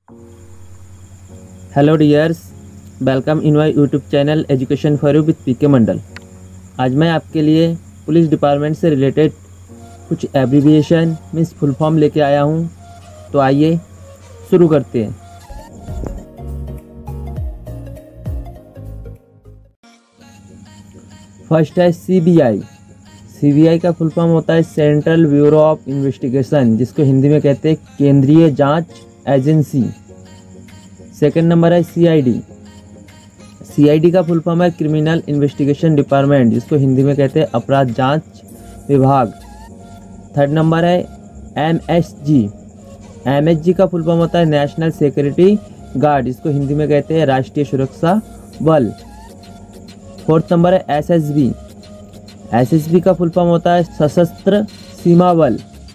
Hello dears, welcome in my YouTube channel education for you with PK Mandal. आज मैं आपके लिए पुलिस डिपार्टमेंट से रिलेटेड कुछ एब्रीविएशन मीन्स फुल फॉर्म लेके आया हूँ। तो आइए शुरू करते हैं। फर्स्ट है सीबीआई। सीबीआई का फुल फॉर्म होता है सेंट्रल ब्यूरो ऑफ इन्वेस्टिगेशन, जिसको हिंदी में कहते हैं केंद्रीय जांच एजेंसी। सेकंड नंबर है सीआईडी। सीआईडी का फुल फॉर्म है क्रिमिनल इन्वेस्टिगेशन डिपार्टमेंट, जिसको हिंदी में कहते हैं अपराध जांच विभाग। थर्ड नंबर है एमएसजी। एमएसजी का फुल फॉर्म होता है नेशनल सिक्योरिटी गार्ड, जिसको हिंदी में कहते हैं राष्ट्रीय सुरक्षा बल। फोर्थ नंबर है एसएसबी। एसएसबी का फुल फॉर्म होता है सशस्त्र सीमा बल।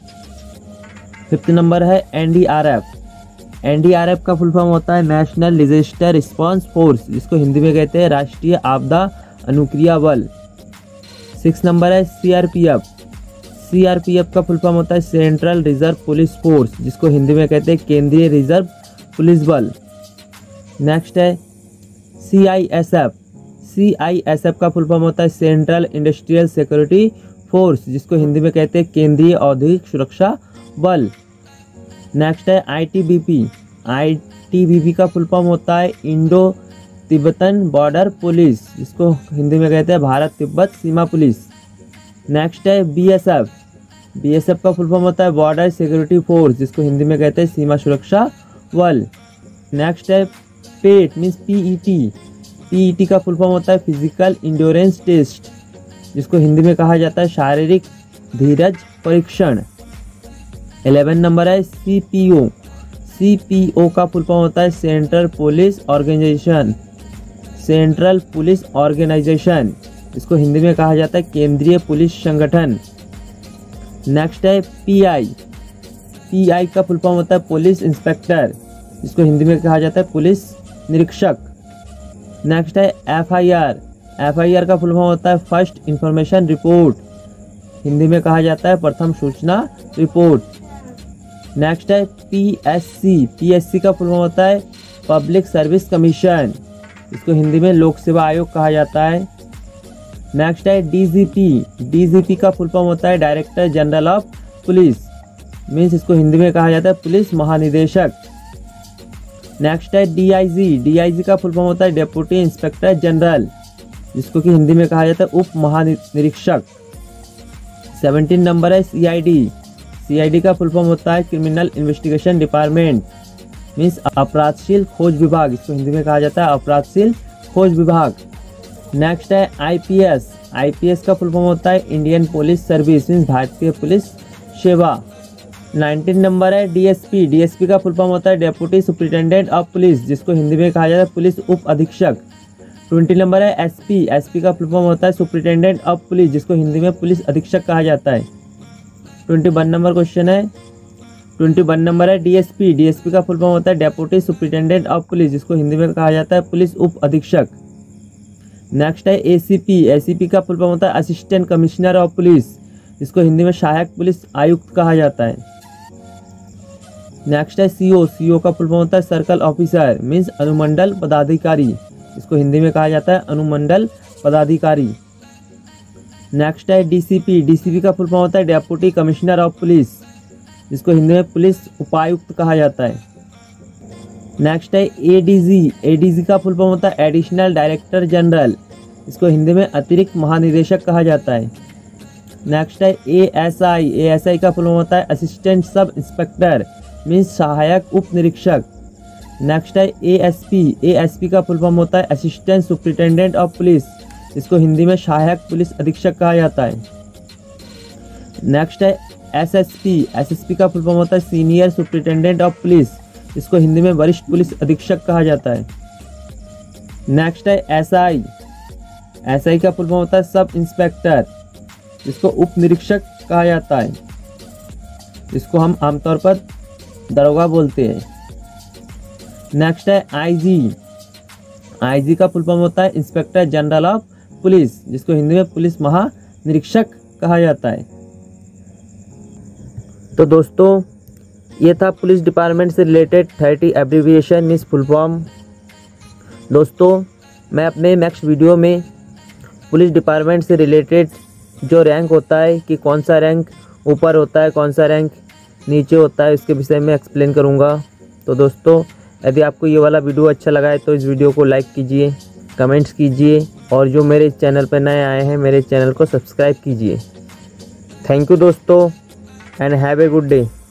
फिफ्थ नंबर है एनडीआरएफ। एनडीआरएफ का फुल फॉर्म होता है नेशनल डिजास्टर रिस्पांस फोर्स, जिसको हिंदी में कहते हैं राष्ट्रीय आपदा अनुक्रिया बल। सिक्स नंबर है सीआरपीएफ। सीआरपीएफ का फुल फॉर्म होता है सेंट्रल रिजर्व पुलिस फोर्स, जिसको हिंदी में कहते हैं केंद्रीय रिजर्व पुलिस बल। नेक्स्ट है सीआईएसएफ। सीआईएसएफ का फुल फॉर्म होता है सेंट्रल इंडस्ट्रियल सिक्योरिटी फोर्स, जिसको हिंदी में कहते हैं केंद्रीय औद्योगिक सुरक्षा बल। नेक्स्ट है आईटीबीपी। आईटीबीपी का फुल फॉर्म होता है इंडो तिब्बतन बॉर्डर पुलिस, जिसको हिंदी में कहते हैं भारत तिब्बत सीमा पुलिस। नेक्स्ट है बीएसएफ। बीएसएफ का फुल फॉर्म होता है बॉर्डर सिक्योरिटी फोर्स, जिसको हिंदी में कहते हैं सीमा सुरक्षा बल। नेक्स्ट है पेट मीन्स पीईटी। पीईटी का फुल फॉर्म होता है फिजिकल इंड्योरेंस टेस्ट, जिसको हिंदी में कहा जाता है शारीरिक धीरज परीक्षण। 11 नंबर है सीपीओ। सीपीओ का फुल फॉर्म होता है central police organisation. Central police organisation, इसको हिंदी में कहा जाता है केंद्रीय पुलिस संगठन। नेक्स्ट है पीआई। पीआई का फुल फॉर्म होता है पुलिस इंस्पेक्टर, जिसको हिंदी में कहा जाता है पुलिस निरीक्षक। नेक्स्ट है एफआईआर। एफआईआर का फुल फॉर्म होता है फर्स्ट इंफॉर्मेशन रिपोर्ट, हिंदी में कहा जाता है प्रथम सूचना रिपोर्ट। नेक्स्ट है पीएससी। पीएससी का फुल फॉर्म होता है पब्लिक सर्विस कमीशन, इसको हिंदी में लोक सेवा आयोग कहा जाता है। नेक्स्ट है डीजीपी। डीजीपी का फुल फॉर्म होता है director general of police, means इसको हिंदी में कहा जाता है पुलिस महानिदेशक। नेक्स्ट है डीआईजी। डीआईजी का फुल फॉर्म होता है डेप्यूटी इंस्पेक्टर जनरल, जिसको कि हिंदी में कहा जाता है उप महानिरीक्षक। 17 नंबर है सीआईडी। सीआईडी का फुल फॉर्म होता है क्रिमिनल इन्वेस्टिगेशन डिपार्टमेंट, मीन्स अपराधशील खोज विभाग, इसको हिंदी में कहा जाता है अपराधशील खोज विभाग। नेक्स्ट है आईपीएस। आईपीएस का फुल फॉर्म होता है इंडियन पुलिस सर्विस, मीन्स भारतीय पुलिस सेवा। 19 नंबर है डीएसपी। डीएसपी का फुल फॉर्म होता है डेप्यूटी सुपरिटेंडेंट ऑफ पुलिस, जिसको हिंदी में कहा जाता है पुलिस उप अधीक्षक। 20 नंबर है एसपी। एसपी का फुल फॉर्म होता है सुपरिटेंडेंट ऑफ पुलिस, जिसको हिंदी में पुलिस अधीक्षक कहा जाता है। 21 नंबर क्वेश्चन है। 21 नंबर है डीएसपी। डीएसपी का फुल फॉर्म होता है डेप्यूटी सुपरिटेंडेंट ऑफ पुलिस, जिसको हिंदी में कहा जाता है पुलिस उप अधीक्षक। नेक्स्ट है एसीपी। एसीपी का फुल फॉर्म होता है असिस्टेंट कमिश्नर ऑफ पुलिस, जिसको हिंदी में सहायक पुलिस आयुक्त कहा जाता है। नेक्स्ट है सीओ। सीओ का फुल फॉर्म होता है सर्कल ऑफिसर, मीन्स अनुमंडल पदाधिकारी, इसको हिंदी में कहा जाता है अनुमंडल पदाधिकारी। नेक्स्ट है डीसीपी। डीसीपी का फुल फॉर्म होता है डेप्यूटी कमिश्नर ऑफ पुलिस, जिसको हिंदी में पुलिस उपायुक्त कहा जाता है। नेक्स्ट है एडीजी। एडीजी का फुल फॉर्म होता है एडिशनल डायरेक्टर जनरल, इसको हिंदी में अतिरिक्त महानिदेशक कहा जाता है। नेक्स्ट है एएसआई। एएसआई का फुल फॉर्म होता है असिस्टेंट सब इंस्पेक्टर, मीन्स सहायक उप निरीक्षक। नेक्स्ट है एएसपी। एएसपी का फुल फॉर्म होता है असिस्टेंट सुपरिटेंडेंट ऑफ पुलिस, इसको हिंदी में सहायक पुलिस अधीक्षक कहा जाता है। नेक्स्ट है एसएसपी। एसएसपी का फुल फॉर्म होता है सीनियर सुपरिटेंडेंट ऑफ पुलिस, इसको हिंदी में वरिष्ठ पुलिस अधीक्षक कहा जाता है। नेक्स्ट है एसआई। एसआई का फुल फॉर्म होता है सब इंस्पेक्टर, जिसको उप निरीक्षक कहा जाता है, इसको हम आमतौर पर दरोगा बोलते हैं। नेक्स्ट है आईजी। आईजी का फुल फॉर्म होता है इंस्पेक्टर जनरल ऑफ पुलिस, जिसको हिंदी में पुलिस महानिरीक्षक कहा जाता है। तो दोस्तों ये था पुलिस डिपार्टमेंट से related 30 abbreviation means full form. दोस्तों मैं अपने नेक्स्ट वीडियो में पुलिस डिपार्टमेंट से रिलेटेड जो रैंक होता है कि कौन सा रैंक ऊपर होता है, कौन सा रैंक नीचे होता है, इसके विषय में एक्सप्लेन करूँगा। तो दोस्तों यदि आपको ये वाला वीडियो अच्छा लगा है तो इस वीडियो को लाइक कीजिए, कमेंट्स कीजिए और जो मेरे चैनल पर नए आए हैं मेरे चैनल को सब्सक्राइब कीजिए। थैंक यू दोस्तों and have a good day.